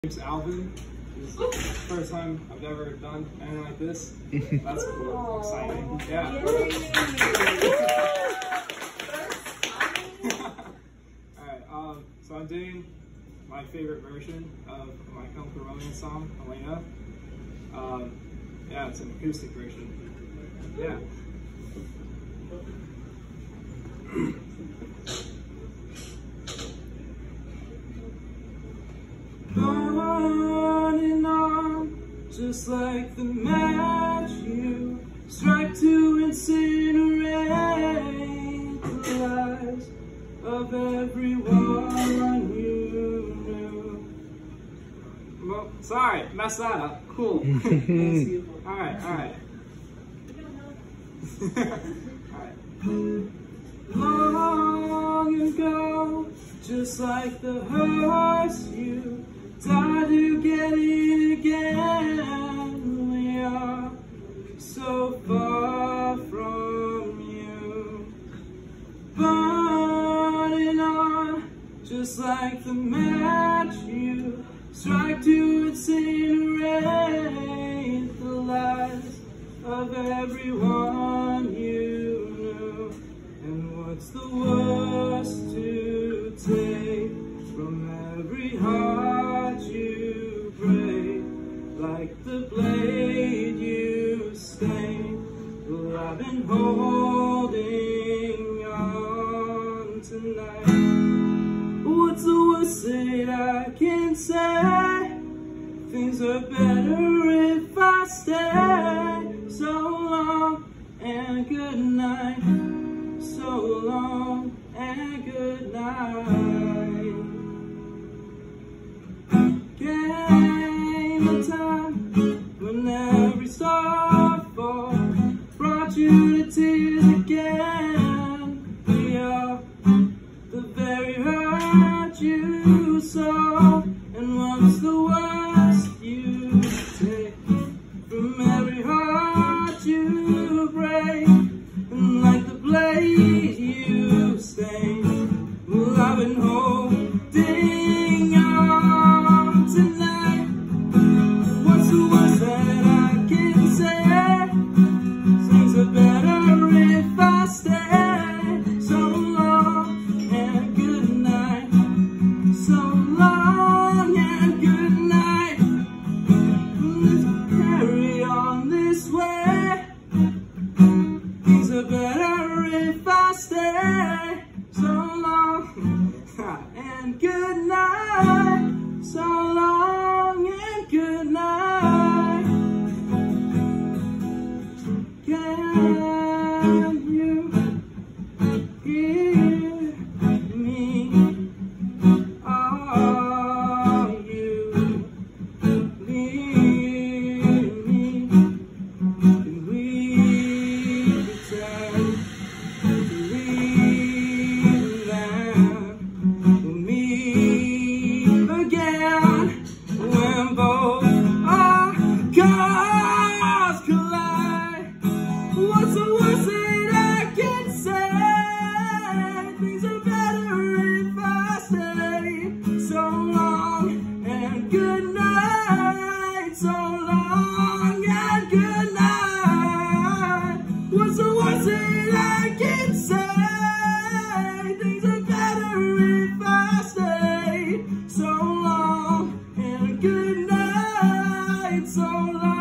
Name's Alvin. This is the first time I've ever done anything like this. That's cool. Exciting. Yeah. Alright, so I'm doing my favorite version of my Chemical Romance song, Helena. Yeah, it's an acoustic version. Yeah. On and on, just like the match you strike to incinerate the lives of everyone you knew. Well, sorry, messed that up. Cool. Alright. Alright. Long ago, just like the hearse you died to get in again. We are so far from you, burning on, just like the match you strike to incinerate the lives of everyone you knew. And what's the worst to take from every heart you break? Like the blade you stain. Well, I've been holding on tonight. What's the worst that I can say? Things are better if I stay. So long and good night. So long and good night. Came a time when every starfall brought you to tears again. We are the very hurt you saw. And what's the worst you take from every heart you break? And like the blade you stain, well, I've been holding on tonight. What's the worst that I can say? Things are better if I stay. So long and good night. So long and good night. Let's carry on this way. Things are better if I stay. So long and good night. So long and good night. Can you hear me? Are you near me? Can we pretend to leave them? We'll meet again when both our cars collide. What's the worst that I can say? Things are better if I stay. So long and good night. So long and good night. What's the worst that I can say? Things are better if I stay. So long and good night. So long.